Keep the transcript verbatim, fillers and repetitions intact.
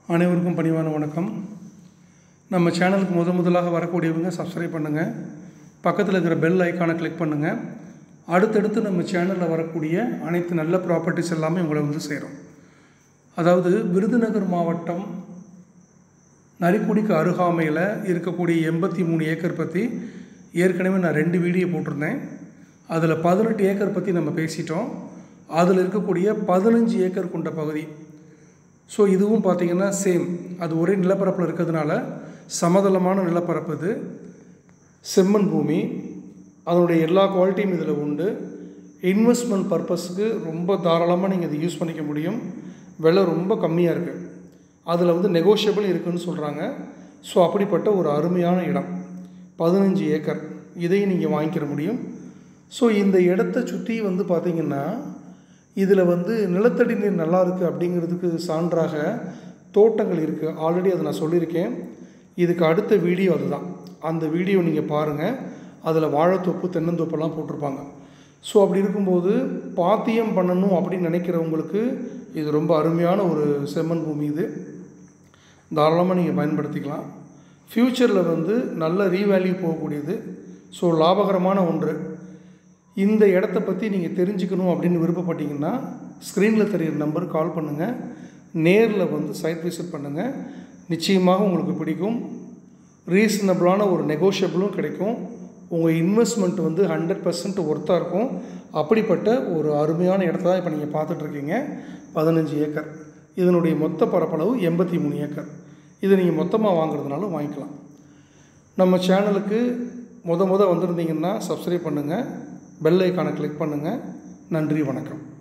அனைவருக்கும் பணிவான வணக்கம். நம்ம சேனலுக்கு முத முதலாக வரக்கூடியவங்க சப்ஸ்கிரைப் பண்ணுங்கள், பக்கத்தில் இருக்கிற பெல் ஐக்கானை கிளிக் பண்ணுங்கள். அடுத்தடுத்து நம்ம சேனலில் வரக்கூடிய அனைத்து நல்ல ப்ராப்பர்ட்டிஸ் எல்லாமே உங்களை வந்து சேரும். அதாவது விருதுநகர் மாவட்டம் நரிக்குடிக்கு அருகாமையில் இருக்கக்கூடிய எண்பத்தி மூணு ஏக்கர் பற்றி ஏற்கனவே நான் ரெண்டு வீடியோ போட்டிருந்தேன். அதில் பதினெட்டு ஏக்கர் பற்றி நம்ம பேசிட்டோம். அதில் இருக்கக்கூடிய பதினஞ்சு ஏக்கர் கொண்ட பகுதி. ஸோ இதுவும் பார்த்திங்கன்னா சேம், அது ஒரே நிலப்பரப்பில் இருக்கிறதுனால சமதளமான நிலப்பரப்பு. இது செம்மண் பூமி, அதனுடைய எல்லா குவாலிட்டியும் இதில் உண்டு. இன்வெஸ்ட்மெண்ட் பர்பஸ்க்கு ரொம்ப தாராளமாக நீங்கள் இதை யூஸ் பண்ணிக்க முடியும். விலை ரொம்ப கம்மியாக இருக்குது, அதில் வந்து நெகோஷியபிள் இருக்குதுன்னு சொல்கிறாங்க. ஸோ அப்படிப்பட்ட ஒரு அருமையான இடம் பதினஞ்சு ஏக்கர், இதையும் நீங்கள் வாங்கிக்கிற முடியும். ஸோ இந்த இடத்த சுற்றி வந்து பார்த்திங்கன்னா இதில் வந்து நிலத்தடி நீர் நல்லா இருக்குது அப்படிங்கிறதுக்கு சான்றாக தோட்டங்கள் இருக்குது. ஆல்ரெடி அதை நான் சொல்லியிருக்கேன். இதுக்கு அடுத்த வீடியோ அதுதான். அந்த வீடியோ நீங்கள் பாருங்கள். அதில் வாழைத்தோப்பு தென்னந்தோப்பெல்லாம் போட்டிருப்பாங்க. ஸோ அப்படி இருக்கும்போது பாத்தியம் பண்ணணும் அப்படின்னு நினைக்கிறவங்களுக்கு இது ரொம்ப அருமையான ஒரு செம்மண் பூமி. இது தாராளமாக நீங்கள் பயன்படுத்திக்கலாம். ஃப்யூச்சரில் வந்து நல்ல ரீவேல்யூ போகக்கூடியது. ஸோ லாபகரமான ஒன்று. இந்த இடத்த பற்றி நீங்கள் தெரிஞ்சுக்கணும் அப்படின்னு விருப்பப்பட்டீங்கன்னா ஸ்க்ரீனில் தெரிகிற நம்பருக்கு கால் பண்ணுங்கள். நேரில் வந்து சைட் விசிட் பண்ணுங்கள். நிச்சயமாக உங்களுக்கு பிடிக்கும். ரீசனபிளான ஒரு நெகோஷியபிளும் கிடைக்கும். உங்கள் இன்வெஸ்ட்மெண்ட் வந்து ஹண்ட்ரட் பர்சன்ட் ஒர்த்தாக இருக்கும். அப்படிப்பட்ட ஒரு அருமையான இடத்த தான் இப்போ நீங்கள் பார்த்துட்ருக்கீங்க. பதினஞ்சு ஏக்கர், இதனுடைய மொத்த பரப்பளவு எண்பத்தி மூணு ஏக்கர். இதை நீங்கள் மொத்தமாக வாங்குறதுனாலும் வாங்கிக்கலாம். நம்ம சேனலுக்கு முத முத வந்திருந்தீங்கன்னா சப்ஸ்கிரைப் பண்ணுங்கள், பெல் ஐக்கானை கிளிக் பண்ணுங்கள். நன்றி, வணக்கம்.